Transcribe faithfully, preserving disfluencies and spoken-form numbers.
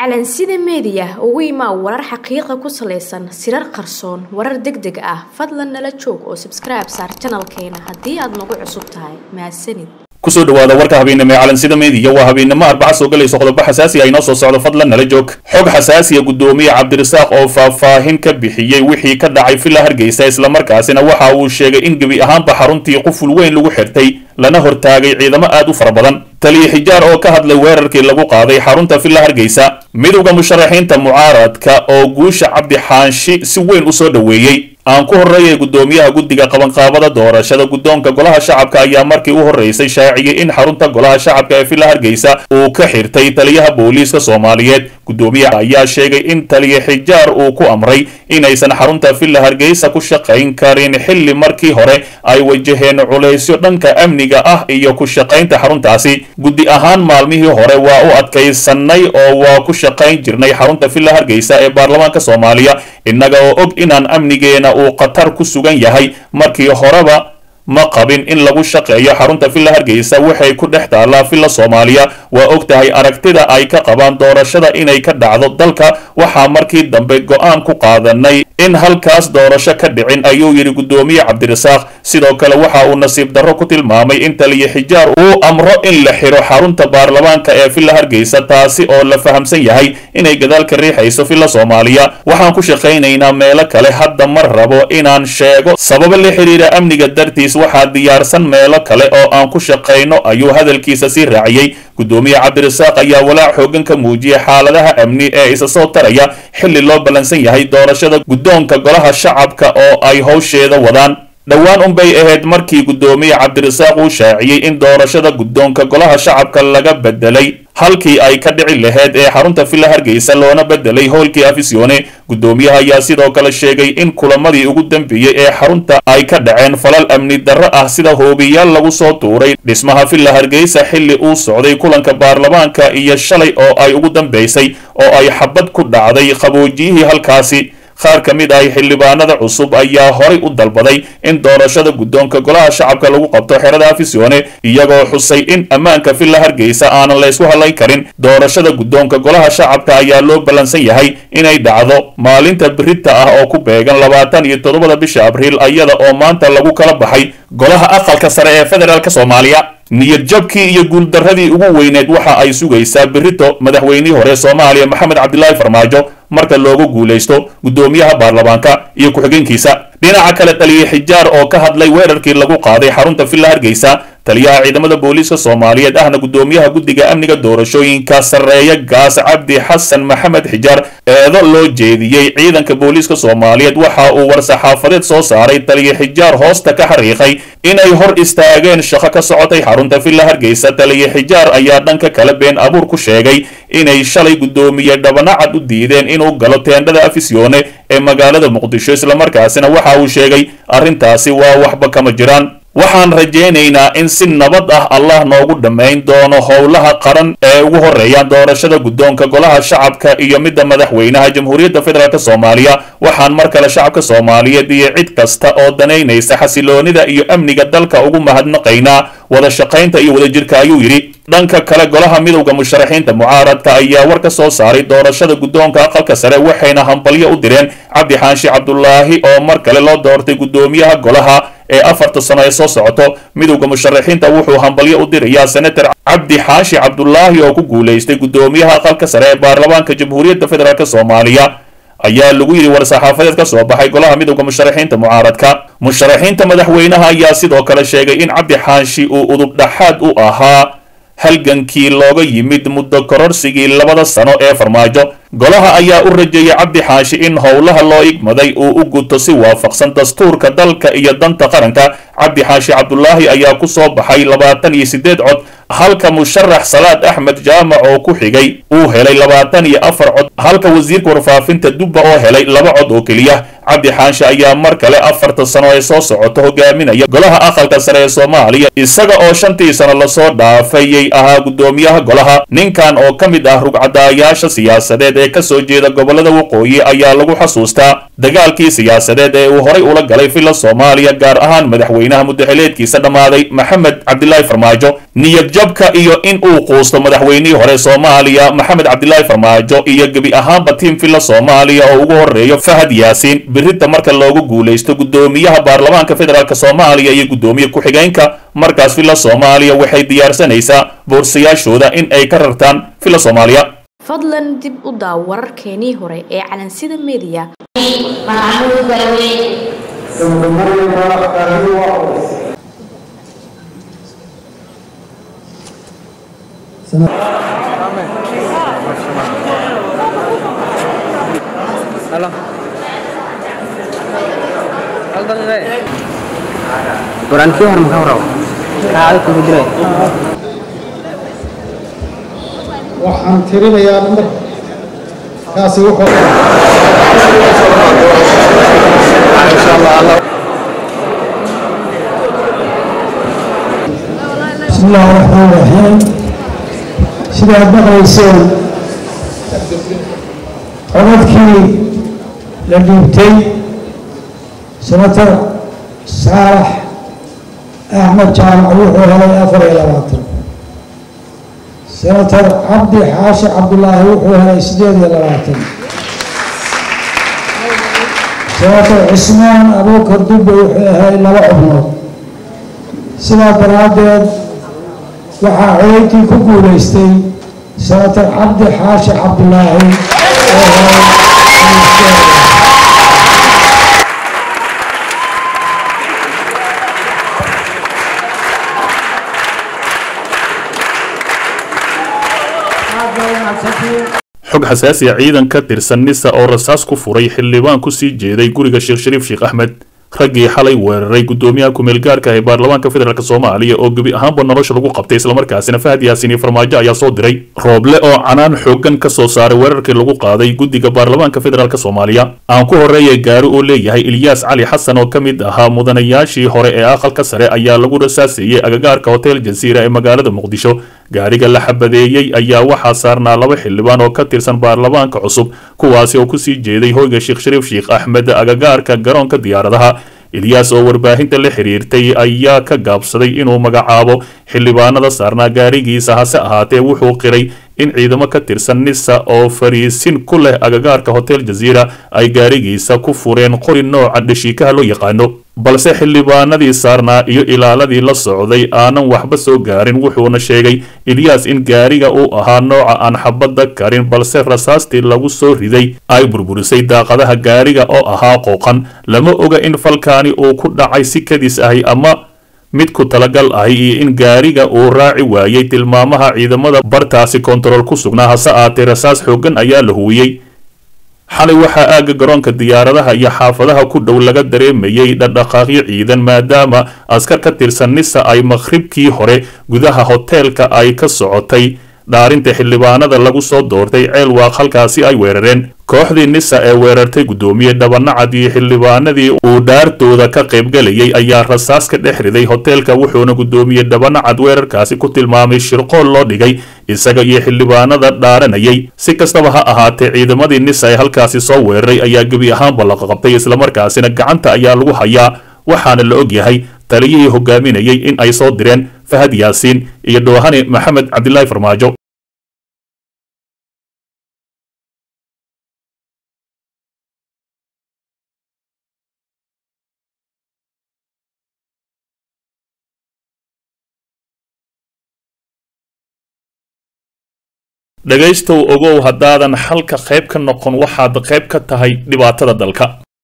calansida media ugu imaa warar xaqiiqo ku saleysan sirar qarsoon warar degdeg ah fadlan nala joog oo subscribe saar channelkeena haddii aad nagu cusub tahay mahadsanid kusoo dhawaada warka habeenimo calansida media waa habeenimo arbaca soo galayso qodobo xasaasi ah inoo soo socdo fadlan nala joog xog xasaasi ah gudoomiye Cabdirasaaq oo faahfaahin ka bixiyay wixii ka dhacay Villa Hargeysa isla markaasina waxa uu sheegay in gabi ahaanba xaruntii quful weyn lagu xirtay lana hortaagay ciidamo aad u fara badan taliye xijaar oo ka hadlay weerarkii lagu qaaday xarunta Villa Hargeysa midowga musharaxiinta mucaaradka oo guusha Cabdi Xaanshi si weyn u soo dhaweeyay aan ku horeeyay gudoomiyaha guddiga qabanqaabada doorashada gudoonka golaha shacabka ayaa markii u horeysay shaaciyay in xarunta golaha shacabka ee Villa Hargeysa uu ka xirtay taliyaha booliiska Soomaaliyeed gudoomiyaha ayaa sheegay in taliye xijaar uu ku amray inaysan xarunta Villa Hargeysa ku shaqayn karin xilli markii hore ay wajaheen culeysyo dhanka amniga ah iyo ku shaqaynta xaruntaasi guddi ahaan maalmihii hore waa u adkaysanay oo waa ku shaqayn jirnay xarunta Villa Hargeysa ee baarlamaanka Soomaaliya innaga oo og inaan amnigeena uu qatar ku sugan yahay markii horeba ma qabin in lagu shaqeeyo xarunta Villa Hargeysa waxay ku dhex taalaa Villa Soomaaliya waa og tahay aragtida ay ka qabaan doorashada inay ka dhacdo dalka waxa markii dambe go'aan ku qaadanay in halkaas doorasho ka dhicin ayuu yiri gudoomiye Cabdirasaaq sidoo kale waxa uu nasiib darro ku tilmaamay in taliye xijaar uu amro in la xiro xarunta baarlamaanka ee Villa Hargeysa taasi oo la fahamsan yahay inay gadaal ka riixayso Villa Soomaaliya waxaan ku shaqaynaynaa meelo kale hadda mar rabo inaan sheego sabab la xiriira amniga dartiis waxa diyaarsan meelo kale oo aan ku shaqayno ayuu hadalkiisa si raaciyay gudoomiye Cabdirasaaq ayaa walaac xoogan ka muujiyay xaaladaha amni ee isa soo taraya xilli loo balansan yahay doorashada gudoonka golaha shacabka oo ay howsheeda wadaan dhawaan un bay ahayd markii gudoomiye Cabdirasaaq uu shaaciyay in doorashada gudoonka golaha shacabka laga bedelay halkii ay ka dhici lahayd ee xarunta Villa Hargeysa loona bedelay howlkii afisione gudoomiyaha ayaa sidoo kale sheegay in kulamadii ugu dambeeyay ee xarunta ay ka dhaceen falal amni darro ah sida hoobiyaal lagu soo tuuray dhismaha Villa Hargeysa xilli uu socday kulanka baarlamaanka iyo shalay oo ay ugu dambeysay oo ay xabad ku dhacday qaboojiyihii halkaasi qaar ka mid ah xildhibaanada cusub ayaa horay u dalbaday in doorashada gudoonka golaha shacabka lagu qabto xerada afisione iyagoo xusay in ammaanka Villa Hargeysa aan la isku halayn karin doorashada gudoonka golaha shacabka ayaa loo balansan yahay inay dhacdo maalinta birita ah oo ku beegan labaatan iyo toddoba bisha Abriil ayada oo maanta lagu kala baxay golaha aqalka sare ee federaalka Soomaaliya niyad jabkii iyo guul darradii ugu weyneed waxa ay sugaysaa birito madaxweynihii hore Soomaaliya Maxamed Cabdilaahi Farmaajo marka loogu guuleysto gudoomiyaha baarlamaanka iyo ku-xigeenkiisa dhinaca kale taliye xijaar oo ka hadlay weerarkii lagu qaaday xarunta Villa Hargeysa taliyaha ciidamada booliiska Soomaaliyeed ahna gudoomiyaha guddiga amniga doorashooyinka sareeya gaas Cabdi Xasan Maxamed Xijaar eedo loo jeediyay ciidanka booliiska Soomaaliyeed waxa uu war saxaafadeed soo saaray taliye xijaar hoosta ka xariiqay inay hor istaageen shaqo ka socotay xarunta Villa Hargeysa taliye xijaar ayaa dhanka kale been abuur ku sheegay inay shalay gudoomiye dhabanacad u diideen inuu galo teendhada afisione ee magaalada Muqdisho isla markaasina waxa uu sheegay arrintaasi waa waxba kama jiraan waxaan rajaynaynaa in si nabad ah Allah noogu dhameyn doono howlaha qaran ee ugu horeeyaan doorashada gudoonka golaha shacabka iyo midda madaxweynaha jamhuuriyadda federaalka Soomaaliya waxaan mar kale shacabka Soomaaliyeed iyo cid kasta oo daneynaysa xasiloonida iyo amniga dalka ugu mahadnaqaynaa wada shaqaynta iyo wada jirka ayuu yiri dhanka kale golaha midowga musharaxiinta mucaaradka ayaa war ka soo saaray doorashada gudoonka aqalka sare waxayna hambalyo u direen Cabdi Xaanshi Cabdullaahi oo mar kale loo doortay gudoomiyaha golaha ee afarta sano ee soo socoto midowga musharaxiinta wuxuu hambalyo u dirayaa senator Cabdi Xaashi Cabdullaahi oo ku guuleystay gudoomiyaha aqalka sare ee baarlamaanka jamhuuriyadda federaalka Soomaaliya ayaa lagu yiri war saxaafadeed ka soo baxay golaha midowga musharaxiinta mucaaradka musharaxiinta madaxweynaha ayaa sidoo kale sheegay in Cabdi Xaashi uu udub dhaxaad u ahaa halgankii looga yimid muddo kororsigii labada sano ee Farmaajo golaha ayaa u rajeeyay Cabdi Xaashi in howlaha loo igmaday uu u guto si waafaqsan dastuurka dalka iyo danta qaranka Cabdi Xaashi Cabdullaahi ayaa ku soo baxay labaatan iyo siddeed cod halka musharax Salaad Axmed Jaamac oo ku xigay uu helay labaatan iyo afar cod halka wasiirka warfaafinta Dubba oo helay laba cod oo kaliya Cabdi Xaashi ayaa mar kale afarta sano ee soo socoto hogaaminaya golaha aqalka sare ee Soomaaliya isaga oo shantii sano la soo dhaafayay ahaa gudoomiyaha golaha ninkan oo kamid ah rugcadayaasha siyaasadeed ee ka soo jeeda gobolada waqooyi ayaa lagu xasuustaa dagaalkii siyaasadeed ee uu horay ula galay filla Soomaaliya gaar ahaan madaxweynaha muddaxileedkiisa dhamaaday Maxamed Cabdilaahi Farmaajo niyad jabka iyo in uu quusto madaxweynihii hore Soomaaliya Maxamed Cabdilaahi Farmaajo iyo gabi ahaanba tiim filla Soomaaliya oo ugu horeeyo Fahad Yaasiin birita marka loogu guuleysto gudoomiyaha baarlamaanka federaalka Soomaaliya iyo gudoomiye ku-xigeenka markaas filla Soomaaliya waxay diyaarsanaysaa boorsayaashooda in ay ka rartaan filla Soomaaliya fadlan dib u daaw wararkeenii hore ee calansida media Halo. Hal daqiiqe. Quran kii hor maxaa raw? Kaada ku jiray. waxaan tirinayaa number kaasi wuxuu insha Allah بسم الله الرحمن الرحيم سيدي بقريسين عمدكي لجبتي سنتر صالح أحمد جامع روحه هذا أفر إلى باطل سنتر عبد حاشي عبد الله روحه هذا سديد إلى باطل سنتر عثمان أبو كردوب روحه هذا إلى بعضه سنة برادد waxaa codaykii ku guulaystay senator cabdi xaashi cabdulaahi xog xasaasi ah ciidan ka tirsan nisa oo rasaas ku furay xildhibaan ku sii jeeday guriga Sheekh Shariif Sheekh Ahmed raggii xalay weeraray gudoomiyaha ku meel gaarka ah baarlamaanka federaalka Soomaaliya oo gabi ahaanba nolosha lagu qabtay isla markaasina Fahad Yaasiin Farmaajo ayaa soo diray rooble oo canaan xoogan ka soo saaray weerarkii lagu qaaday guddiga baarlamaanka federaalka Soomaaliya aan ku horeeyay gaari oo leeyahay Ilyas Cali Xasan oo kamid ahaa mudanayaashii hore ee aqalka sare ayaa lagu rasaasiyay agagaarka hotel Jazeera ee magaalada Muqdisho gaariga la xabadeeyay ayaa waxaa saarnaa laba xildhibaan oo ka tirsan baarlamaanka cusub kuwaasi oo ku sii jeeday hoyga Sheekh Shariif Sheekh Ahmed agagaarka garoonka diyaaradaha Ilyas oo warbaahinta la xiriirtay ayaa ka gaabsaday inuu magacaabo xildhibaanada saarnaa gaarigiisa hase ahaatee wuxuu qiray in ciidamo ka tirsan nisa oo fariisin ku leh agagaarka hotel Jazeera ay gaarigiisa ku fureen qori nooca dhashiikaha loo yaqaano balse xildhibaanadii saarnaa iyo ilaaladii la socday aanan waxba soo gaarin wuxuuna sheegay Ilyas in gaariga uu ahaa nooca aan xabada karin balse rasaastii lagu soo riday ay burburisay daaqadaha gaariga oo ahaa qooqan lama oga in falkaani uu ku dhacay si kadis ahi ama mid ku talagal ahi iyo in gaariga uu raaci waayay tilmaamaha ciidamada bartaasi kontarool ku sugnaa hase ahaatee rasaas xoogan ayaa la huwiyey xalay waxaa aaga garoonka diyaaradaha iyo xaafadaha ku dhow laga dareemayay dhaqdhaqaaqyo ciidan maadaama askar ka tirsan nisa ay maqribkii hore gudaha hoteelka ay ka socotay dhaarinta xildhibaanada lagu soo doortay ceel waaq halkaasi ay weerareen kooxdii nisa ee weerartay gudoomiye dhabanacad iyo xildhibaanadii uu dhaartooda ka qaybgalayay ayaa rasaas ka dhex riday hoteelka wuxuuna gudoomiye dhabanacad weerarkaasi ku tilmaamay shirqool loo dhigay isaga iyo xildhibaanada dhaaranayay si kastaba ha ahaatee ciidamadii nisa ee halkaasi soo weeraray ayaa gebi ahaanba la qabtay isla markaasina gacanta ayaa lagu hayaa waxaana la og yahay taliyihii hogaaminayay in ay soo direen Fahad Yaasiin iyo Doohane Maxamed Cabdilaahi Farmaajo dhagaystow ogow haddaadan halka qayb ka noqon waxaad qayb ka tahay dhibaatada dalka.